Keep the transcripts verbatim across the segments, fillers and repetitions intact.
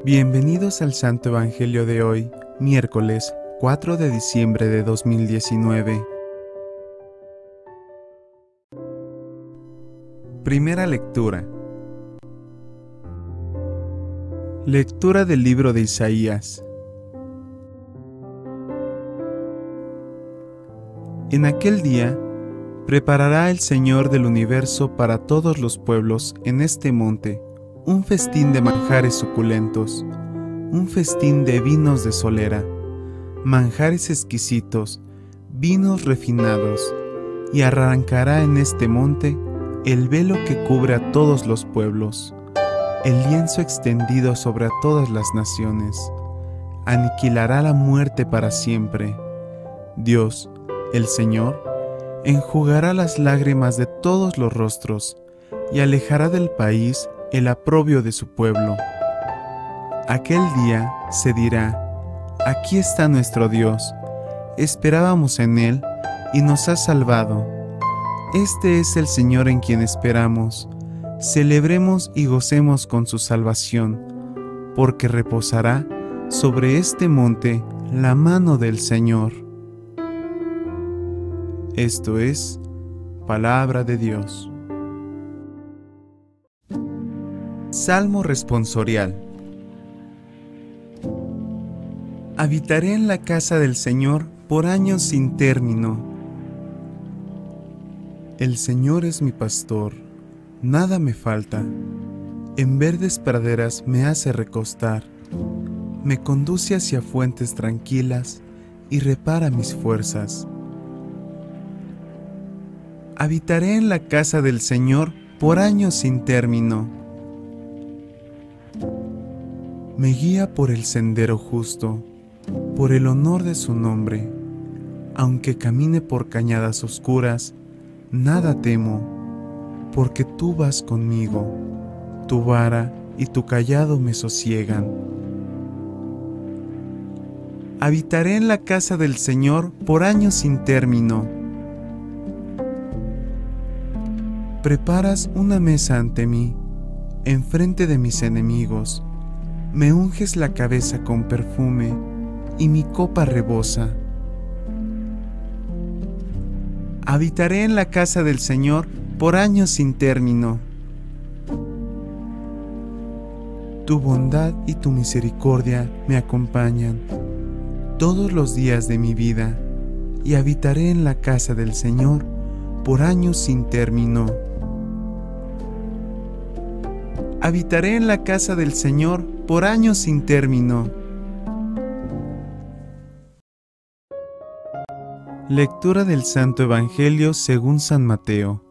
Bienvenidos al Santo Evangelio de hoy, miércoles cuatro de diciembre de dos mil diecinueve. Primera lectura. Lectura del libro de Isaías. En aquel día, preparará el Señor del universo para todos los pueblos en este monte un festín de manjares suculentos, un festín de vinos de solera, manjares exquisitos, vinos refinados, y arrancará en este monte el velo que cubre a todos los pueblos, el lienzo extendido sobre a todas las naciones. Aniquilará la muerte para siempre. Dios, el Señor, enjugará las lágrimas de todos los rostros y alejará del país el oprobio de su pueblo. Aquel día se dirá: aquí está nuestro Dios, esperábamos en Él y nos ha salvado. Este es el Señor en quien esperamos, celebremos y gocemos con su salvación, porque reposará sobre este monte la mano del Señor. Esto es palabra de Dios. Salmo responsorial. Habitaré en la casa del Señor por años sin término. El Señor es mi pastor, nada me falta. En verdes praderas me hace recostar. Me conduce hacia fuentes tranquilas y repara mis fuerzas. Habitaré en la casa del Señor por años sin término. Me guía por el sendero justo, por el honor de su nombre. Aunque camine por cañadas oscuras, nada temo, porque tú vas conmigo, tu vara y tu cayado me sosiegan. Habitaré en la casa del Señor por años sin término. Preparas una mesa ante mí, enfrente de mis enemigos. Me unges la cabeza con perfume, y mi copa rebosa. Habitaré en la casa del Señor por años sin término. Tu bondad y tu misericordia me acompañan todos los días de mi vida, y habitaré en la casa del Señor por años sin término. Habitaré en la casa del Señor por años sin término. Lectura del Santo Evangelio según San Mateo.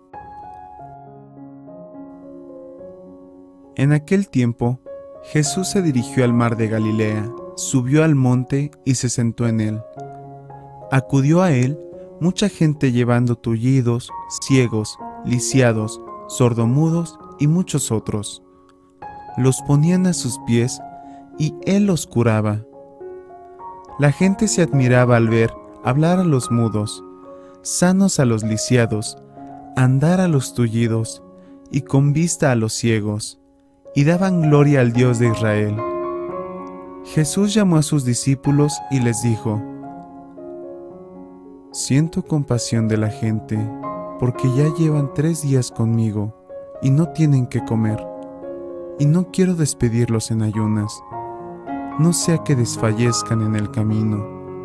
En aquel tiempo, Jesús se dirigió al mar de Galilea, subió al monte y se sentó en él. Acudió a él mucha gente llevando tullidos, ciegos, lisiados, sordomudos y muchos otros. Los ponían a sus pies y él los curaba. La gente se admiraba al ver hablar a los mudos, sanos a los lisiados, andar a los tullidos y con vista a los ciegos, y daban gloria al Dios de Israel. Jesús llamó a sus discípulos y les dijo: siento compasión de la gente, porque ya llevan tres días conmigo y no tienen qué comer. Y no quiero despedirlos en ayunas, no sea que desfallezcan en el camino.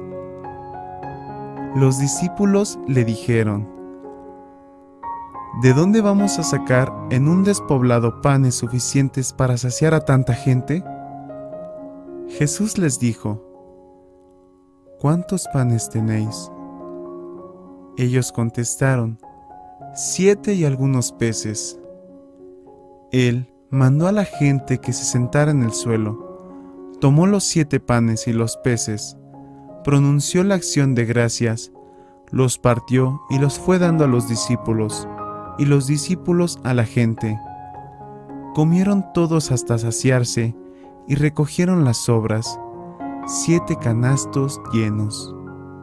Los discípulos le dijeron: ¿de dónde vamos a sacar en un despoblado panes suficientes para saciar a tanta gente? Jesús les dijo: ¿cuántos panes tenéis? Ellos contestaron: siete y algunos peces. Él mandó a la gente que se sentara en el suelo, tomó los siete panes y los peces, pronunció la acción de gracias, los partió y los fue dando a los discípulos, y los discípulos a la gente. Comieron todos hasta saciarse y recogieron las sobras, siete canastos llenos.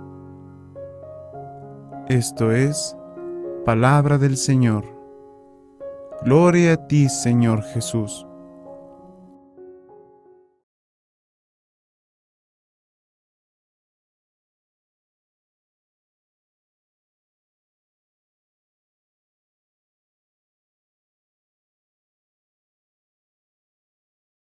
Esto es palabra del Señor. Gloria a ti, Señor Jesús.